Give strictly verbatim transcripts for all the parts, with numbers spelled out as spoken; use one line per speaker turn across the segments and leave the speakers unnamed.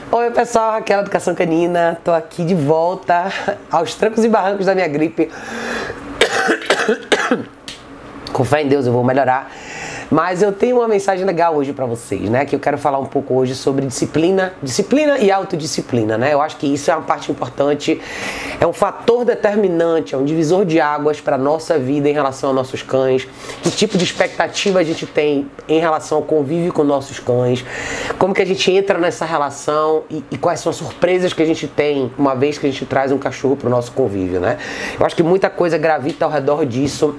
Oi pessoal, Raquel Educação Canina, tô aqui de volta aos trancos e barrancos da minha gripe. Com fé em Deus eu vou melhorar. Mas eu tenho uma mensagem legal hoje pra vocês, né? Que eu quero falar um pouco hoje sobre disciplina, disciplina e autodisciplina, né? Eu acho que isso é uma parte importante, é um fator determinante, é um divisor de águas para nossa vida em relação aos nossos cães. Que tipo de expectativa a gente tem em relação ao convívio com nossos cães, como que a gente entra nessa relação e, e quais são as surpresas que a gente tem uma vez que a gente traz um cachorro pro nosso convívio, né? Eu acho que muita coisa gravita ao redor disso.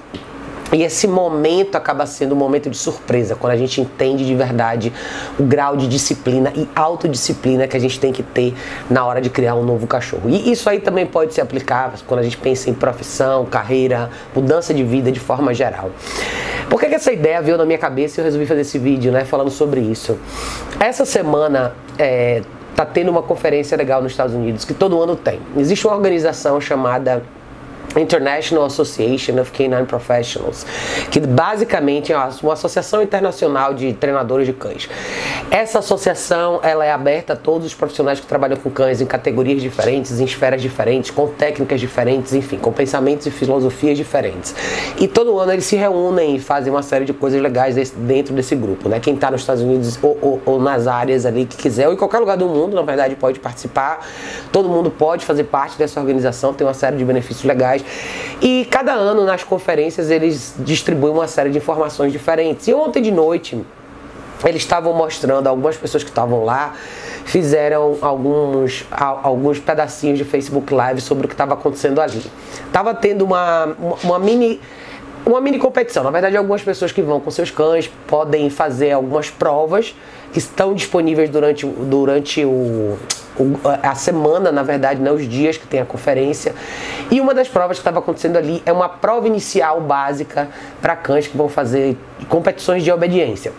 E esse momento acaba sendo um momento de surpresa, quando a gente entende de verdade o grau de disciplina e autodisciplina que a gente tem que ter na hora de criar um novo cachorro. E isso aí também pode se aplicar quando a gente pensa em profissão, carreira, mudança de vida de forma geral. Por que que essa ideia veio na minha cabeça e eu resolvi fazer esse vídeo, né, falando sobre isso? Essa semana é, tá tendo uma conferência legal nos Estados Unidos, que todo ano tem. Existe uma organização chamada International Association of Canine Professionals, que basicamente é uma associação internacional de treinadores de cães. Essa associação ela é aberta a todos os profissionais que trabalham com cães em categorias diferentes, em esferas diferentes, com técnicas diferentes, enfim, com pensamentos e filosofias diferentes. E todo ano eles se reúnem e fazem uma série de coisas legais dentro desse grupo, né? Quem está nos Estados Unidos ou, ou, ou nas áreas ali que quiser, ou em qualquer lugar do mundo, na verdade, pode participar. Todo mundo pode fazer parte dessa organização, tem uma série de benefícios legais. E cada ano nas conferências eles distribuem uma série de informações diferentes. E ontem de noite eles estavam mostrando, algumas pessoas que estavam lá fizeram alguns, alguns pedacinhos de Facebook Live sobre o que estava acontecendo ali. Tava tendo uma, uma mini... Uma mini competição. Na verdade, algumas pessoas que vão com seus cães podem fazer algumas provas que estão disponíveis durante, durante o, o, a semana, na verdade, né, os dias que tem a conferência. E uma das provas que estava acontecendo ali é uma prova inicial básica para cães que vão fazer competições de obediência.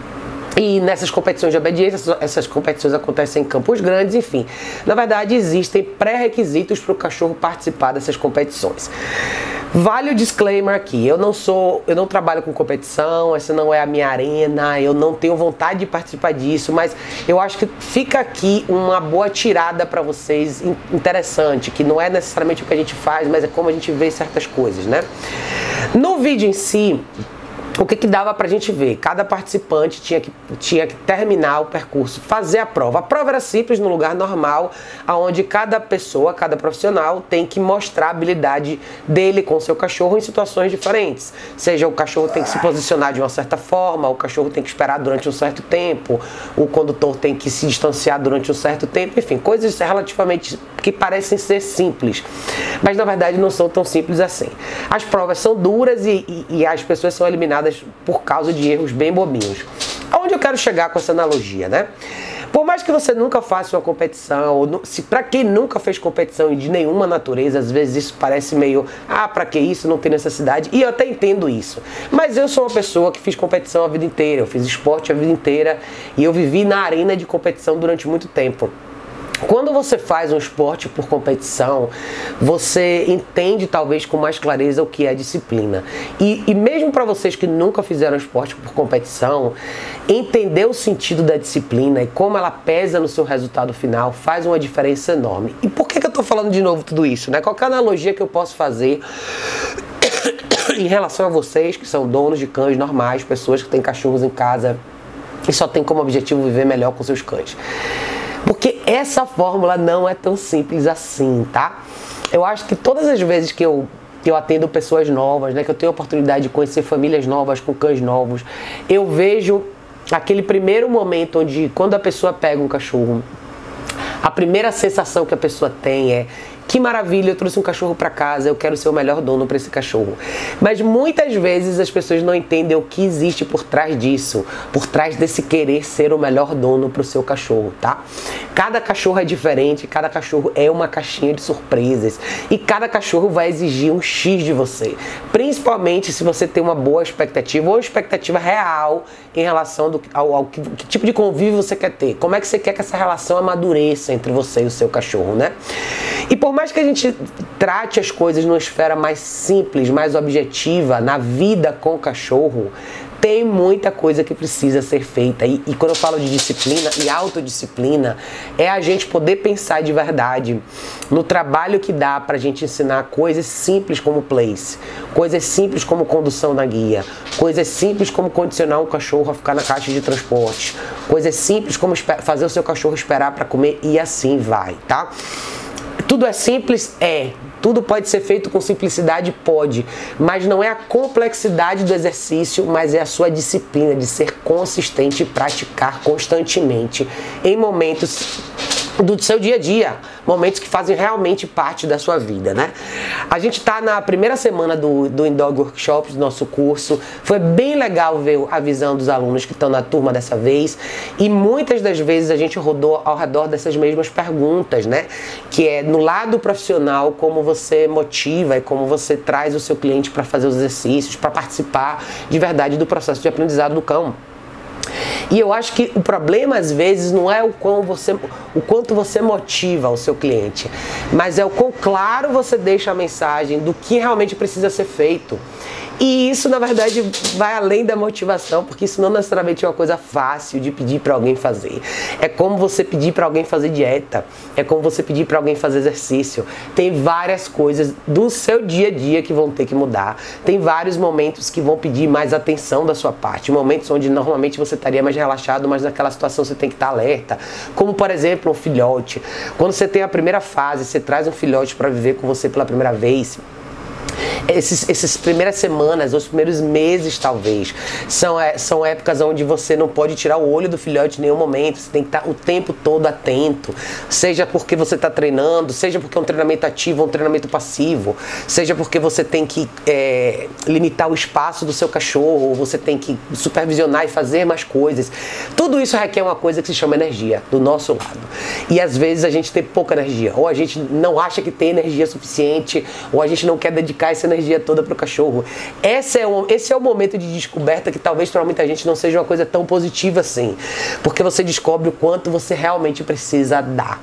E nessas competições de obediência, essas competições acontecem em campos grandes, enfim. Na verdade, existem pré-requisitos para o cachorro participar dessas competições. Vale o disclaimer aqui, eu não sou, eu não trabalho com competição, essa não é a minha arena, eu não tenho vontade de participar disso, mas eu acho que fica aqui uma boa tirada para vocês, interessante, que não é necessariamente o que a gente faz, mas é como a gente vê certas coisas, né? No vídeo em si, o que que dava pra gente ver? Cada participante tinha que, tinha que terminar o percurso, fazer a prova. A prova era simples, no lugar normal, onde cada pessoa, cada profissional tem que mostrar a habilidade dele com o seu cachorro em situações diferentes. Seja o cachorro tem que se posicionar de uma certa forma, o cachorro tem que esperar durante um certo tempo, o condutor tem que se distanciar durante um certo tempo, enfim, coisas relativamente que parecem ser simples, mas na verdade não são tão simples assim. As provas são duras e, e, e as pessoas são eliminadas por causa de erros bem bobinhos. Aonde eu quero chegar com essa analogia, né? Por mais que você nunca faça uma competição, ou se para quem nunca fez competição de nenhuma natureza, às vezes isso parece meio, ah, pra que isso, não tem necessidade, e eu até entendo isso. Mas eu sou uma pessoa que fiz competição a vida inteira, eu fiz esporte a vida inteira, e eu vivi na arena de competição durante muito tempo. Quando você faz um esporte por competição, você entende talvez com mais clareza o que é disciplina. E, e mesmo para vocês que nunca fizeram esporte por competição, entender o sentido da disciplina e como ela pesa no seu resultado final faz uma diferença enorme. E por que que eu estou falando de novo tudo isso, né? Qual que é a analogia que eu posso fazer em relação a vocês que são donos de cães normais, pessoas que têm cachorros em casa e só tem como objetivo viver melhor com seus cães? Porque essa fórmula não é tão simples assim, tá? Eu acho que todas as vezes que eu, que eu atendo pessoas novas, né, que eu tenho a oportunidade de conhecer famílias novas com cães novos, eu vejo aquele primeiro momento onde, quando a pessoa pega um cachorro, a primeira sensação que a pessoa tem é: que maravilha, eu trouxe um cachorro para casa, eu quero ser o melhor dono para esse cachorro. Mas muitas vezes as pessoas não entendem o que existe por trás disso, por trás desse querer ser o melhor dono para o seu cachorro, tá? Cada cachorro é diferente, cada cachorro é uma caixinha de surpresas e cada cachorro vai exigir um X de você, principalmente se você tem uma boa expectativa ou expectativa real em relação do, ao, ao que, que tipo de convívio você quer ter, como é que você quer que essa relação amadureça entre você e o seu cachorro, né? E por mais que a gente trate as coisas numa esfera mais simples, mais objetiva, na vida com o cachorro, tem muita coisa que precisa ser feita. E, e quando eu falo de disciplina e autodisciplina, é a gente poder pensar de verdade no trabalho que dá pra gente ensinar coisas simples como place, coisas simples como condução na guia, coisas simples como condicionar um cachorro a ficar na caixa de transporte, coisas simples como fazer o seu cachorro esperar para comer e assim vai, tá? Tudo é simples? É. Tudo pode ser feito com simplicidade? Pode. Mas não é a complexidade do exercício, mas é a sua disciplina de ser consistente e praticar constantemente em momentos do seu dia a dia, momentos que fazem realmente parte da sua vida, né? A gente tá na primeira semana do, do Indog Workshops, do nosso curso. Foi bem legal ver a visão dos alunos que estão na turma dessa vez, e muitas das vezes a gente rodou ao redor dessas mesmas perguntas, né? Que é no lado profissional, como você motiva e como você traz o seu cliente para fazer os exercícios, para participar de verdade do processo de aprendizado do cão. E eu acho que o problema às vezes não é o, quão você, o quanto você motiva o seu cliente, mas é o quão claro você deixa a mensagem do que realmente precisa ser feito. E isso, na verdade, vai além da motivação, porque isso não necessariamente é uma coisa fácil de pedir para alguém fazer. É como você pedir para alguém fazer dieta, é como você pedir para alguém fazer exercício. Tem várias coisas do seu dia a dia que vão ter que mudar. Tem vários momentos que vão pedir mais atenção da sua parte, momentos onde normalmente você estaria mais relaxado, mas naquela situação você tem que estar alerta. Como, por exemplo, um filhote. Quando você tem a primeira fase, você traz um filhote para viver com você pela primeira vez. Esses, essas primeiras semanas, os primeiros meses talvez, são, é, são épocas onde você não pode tirar o olho do filhote em nenhum momento, você tem que estar o tempo todo atento, seja porque você está treinando, seja porque é um treinamento ativo ou um treinamento passivo, seja porque você tem que é, limitar o espaço do seu cachorro, ou você tem que supervisionar e fazer mais coisas. Tudo isso requer uma coisa que se chama energia, do nosso lado. E às vezes a gente tem pouca energia, ou a gente não acha que tem energia suficiente, ou a gente não quer dedicar essa energia toda para o cachorro. Esse é, o, esse é o momento de descoberta que talvez para muita gente não seja uma coisa tão positiva assim, porque você descobre o quanto você realmente precisa dar.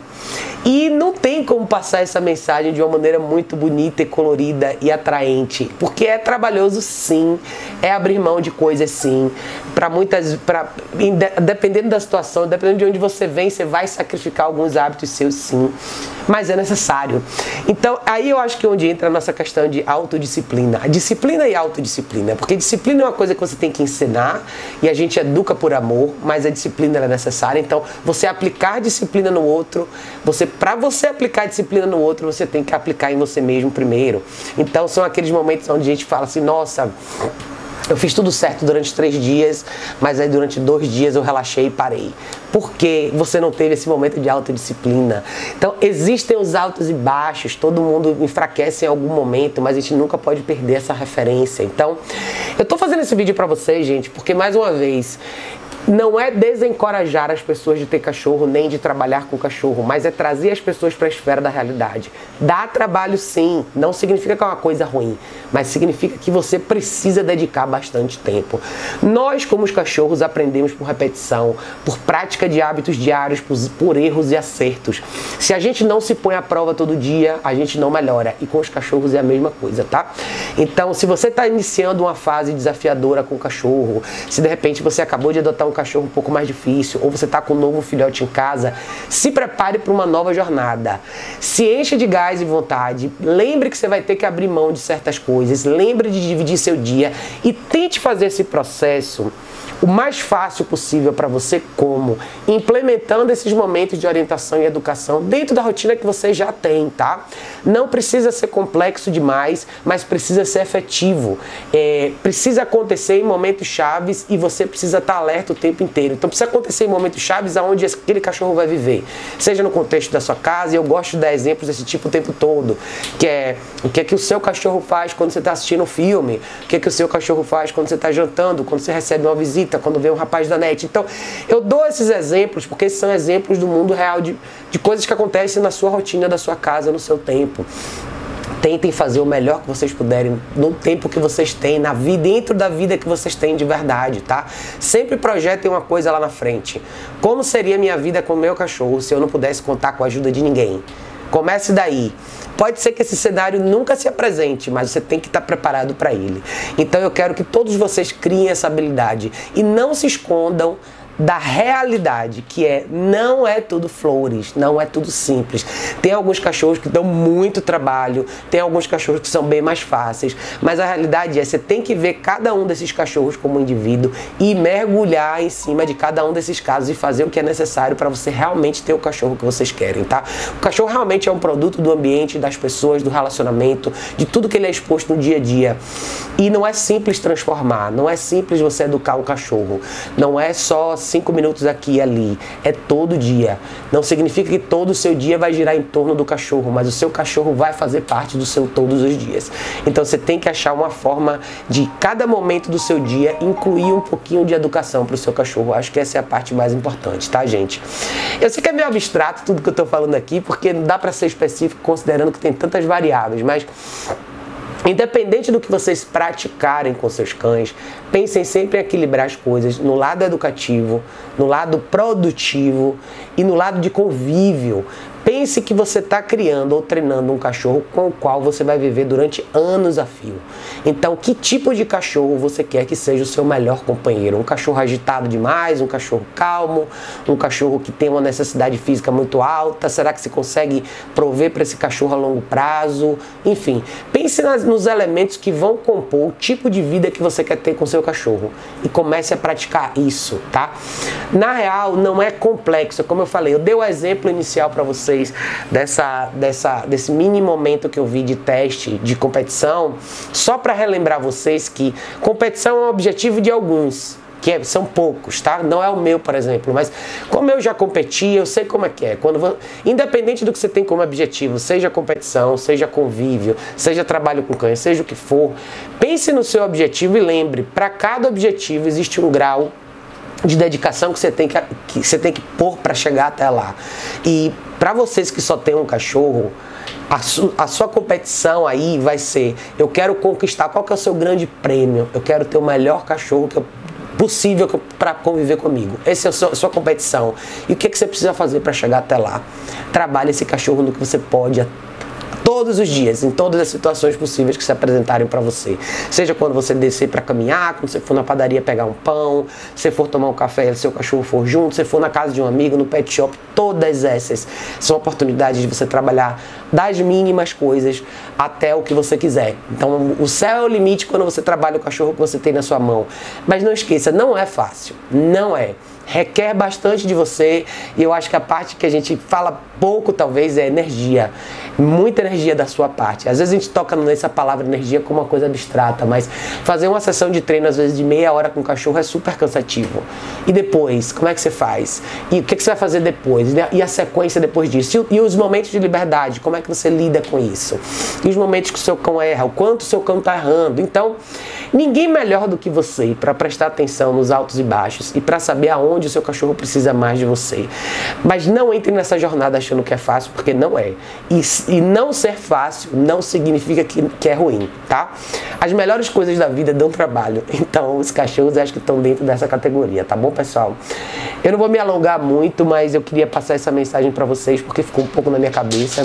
E não tem como passar essa mensagem de uma maneira muito bonita e colorida e atraente, porque é trabalhoso sim, é abrir mão de coisas sim, para muitas, pra, dependendo da situação, dependendo de onde você vem, você vai sacrificar alguns hábitos seus sim, mas é necessário. Então aí eu acho que é onde entra a nossa questão de autodisciplina, a disciplina e autodisciplina, porque disciplina é uma coisa que você tem que ensinar e a gente educa por amor, mas a disciplina é necessária. Então você aplicar disciplina no outro, você para você aplicar disciplina no outro, você tem que aplicar em você mesmo primeiro. Então são aqueles momentos onde a gente fala assim, nossa, eu fiz tudo certo durante três dias, mas aí durante dois dias eu relaxei e parei. Porque você não teve esse momento de autodisciplina. Então existem os altos e baixos, todo mundo enfraquece em algum momento, mas a gente nunca pode perder essa referência. Então eu tô fazendo esse vídeo pra vocês, gente, porque mais uma vez, não é desencorajar as pessoas de ter cachorro, nem de trabalhar com cachorro, mas é trazer as pessoas para a esfera da realidade. Dá trabalho sim, não significa que é uma coisa ruim, mas significa que você precisa dedicar bastante tempo. Nós, como os cachorros, aprendemos por repetição, por prática de hábitos diários, por, por erros e acertos. Se a gente não se põe à prova todo dia, a gente não melhora. E com os cachorros é a mesma coisa, tá? Então, se você está iniciando uma fase desafiadora com o cachorro, se de repente você acabou de adotar um cachorro um pouco mais difícil, ou você está com um novo filhote em casa, se prepare para uma nova jornada. Se encha de gás e vontade, lembre que você vai ter que abrir mão de certas coisas, lembre de dividir seu dia e tente fazer esse processo o mais fácil possível para você, como? Implementando esses momentos de orientação e educação dentro da rotina que você já tem, tá? Não precisa ser complexo demais, mas precisa ser efetivo. É, precisa acontecer em momentos chaves e você precisa estar alerta o tempo inteiro. Então precisa acontecer em momentos chaves aonde aquele cachorro vai viver. Seja no contexto da sua casa, e eu gosto de dar exemplos desse tipo o tempo todo, que é o que é que o seu cachorro faz quando você está assistindo um filme, o que é que o seu cachorro faz quando você está jantando, quando você recebe uma visita, quando vê um rapaz da net. Então, eu dou esses exemplos porque esses são exemplos do mundo real, de, de coisas que acontecem na sua rotina, da sua casa, no seu tempo. Tentem fazer o melhor que vocês puderem, no tempo que vocês têm, na vida, dentro da vida que vocês têm de verdade, tá? Sempre projetem uma coisa lá na frente. Como seria a minha vida com o meu cachorro se eu não pudesse contar com a ajuda de ninguém? Comece daí. Pode ser que esse cenário nunca se apresente, mas você tem que estar preparado para ele. Então eu quero que todos vocês criem essa habilidade e não se escondam da realidade, que é, não é tudo flores, não é tudo simples. Tem alguns cachorros que dão muito trabalho, tem alguns cachorros que são bem mais fáceis, mas a realidade é, você tem que ver cada um desses cachorros como indivíduo e mergulhar em cima de cada um desses casos e fazer o que é necessário para você realmente ter o cachorro que vocês querem, tá? O cachorro realmente é um produto do ambiente, das pessoas, do relacionamento, de tudo que ele é exposto no dia a dia. E não é simples transformar, não é simples você educar um cachorro, não é só cinco minutos aqui e ali, é todo dia. Não significa que todo o seu dia vai girar em torno do cachorro, mas o seu cachorro vai fazer parte do seu todos os dias. Então você tem que achar uma forma de cada momento do seu dia incluir um pouquinho de educação para o seu cachorro. Acho que essa é a parte mais importante, tá, gente? Eu sei que é meio abstrato tudo que eu tô falando aqui, porque não dá para ser específico considerando que tem tantas variáveis, mas independente do que vocês praticarem com seus cães, pensem sempre em equilibrar as coisas no lado educativo, no lado produtivo e no lado de convívio. Pense que você está criando ou treinando um cachorro com o qual você vai viver durante anos a fio. Então, que tipo de cachorro você quer que seja o seu melhor companheiro? Um cachorro agitado demais, um cachorro calmo, um cachorro que tem uma necessidade física muito alta? Será que você consegue prover para esse cachorro a longo prazo? Enfim, pense nas, nos elementos que vão compor o tipo de vida que você quer ter com seu cachorro e comece a praticar isso, tá? Na real, não é complexo, como eu falei, eu dei o exemplo inicial para vocês dessa, dessa, desse mini momento que eu vi de teste de competição, só para relembrar vocês que competição é um objetivo de alguns, que é, são poucos, tá? Não é o meu, por exemplo, mas como eu já competi, eu sei como é que é. Quando, independente do que você tem como objetivo, seja competição, seja convívio, seja trabalho com cães, seja o que for, pense no seu objetivo e lembre, para cada objetivo existe um grau de dedicação que você tem que, que, você tem que pôr para chegar até lá. E para vocês que só tem um cachorro, a, su, a sua competição aí vai ser, eu quero conquistar, qual que é o seu grande prêmio? Eu quero ter o melhor cachorro que eu possível para conviver comigo. Essa é a sua, a sua competição. E o que, que você precisa fazer para chegar até lá? Trabalhe esse cachorro no que você pode todos os dias, em todas as situações possíveis que se apresentarem para você. Seja quando você descer para caminhar, quando você for na padaria pegar um pão, se for tomar um café e seu cachorro for junto, se for na casa de um amigo, no pet shop, todas essas são oportunidades de você trabalhar das mínimas coisas até o que você quiser. Então o céu é o limite quando você trabalha o cachorro que você tem na sua mão. Mas não esqueça, não é fácil, não é. Requer bastante de você e eu acho que a parte que a gente fala pouco talvez é energia, muita energia da sua parte. Às vezes a gente toca nessa palavra energia como uma coisa abstrata, mas fazer uma sessão de treino às vezes de meia hora com o cachorro é super cansativo. E depois, como é que você faz? E o que, que você vai fazer depois? E a sequência depois disso? E, e os momentos de liberdade, como é que você lida com isso? E os momentos que o seu cão erra, o quanto o seu cão está errando. Então, ninguém melhor do que você para prestar atenção nos altos e baixos e para saber aonde o seu cachorro precisa mais de você. Mas não entre nessa jornada achando que é fácil, porque não é. E, e não ser fácil não significa que, que é ruim, tá? As melhores coisas da vida dão trabalho. Então, os cachorros acho que estão dentro dessa categoria, tá bom, pessoal? Eu não vou me alongar muito, mas eu queria passar essa mensagem para vocês, porque ficou um pouco na minha cabeça.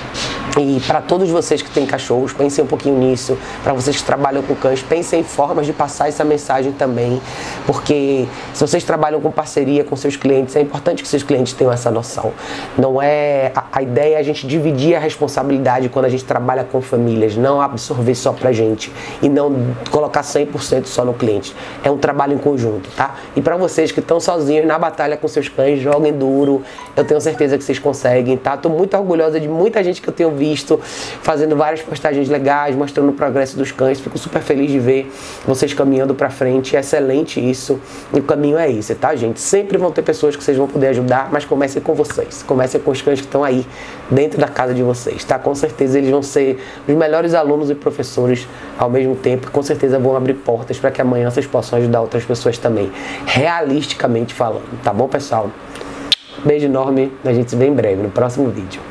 E para todos vocês que têm cachorros, pensem um pouquinho nisso. Para vocês que trabalham com cães, pensem em formas de passar essa mensagem também. Porque se vocês trabalham com parceria com seus clientes, é importante que seus clientes tenham essa noção. Não é a, a ideia é a gente dividir a responsabilidade quando a gente trabalha com famílias, não absorver só pra gente e não colocar cem por cento só no cliente. É um trabalho em conjunto, tá? E para vocês que estão sozinhos na batalha com seus cães, joguem duro. Eu tenho certeza que vocês conseguem, tá? Tô muito orgulhosa de muita gente que eu tenho visto fazendo várias postagens legais, mostrando o progresso dos cães. Fico super feliz de ver vocês caminhando pra frente. É excelente isso. E o caminho é esse, tá, gente? Sempre vão ter pessoas que vocês vão poder ajudar, mas comecem com vocês. Comecem com os cães que estão aí dentro da casa de vocês, tá? Com certeza eles vão ser os melhores alunos e professores ao mesmo tempo. Com certeza vão abrir portas para que amanhã vocês possam ajudar outras pessoas também, realisticamente falando, tá bom, pessoal? Beijo enorme, a gente se vê em breve no próximo vídeo.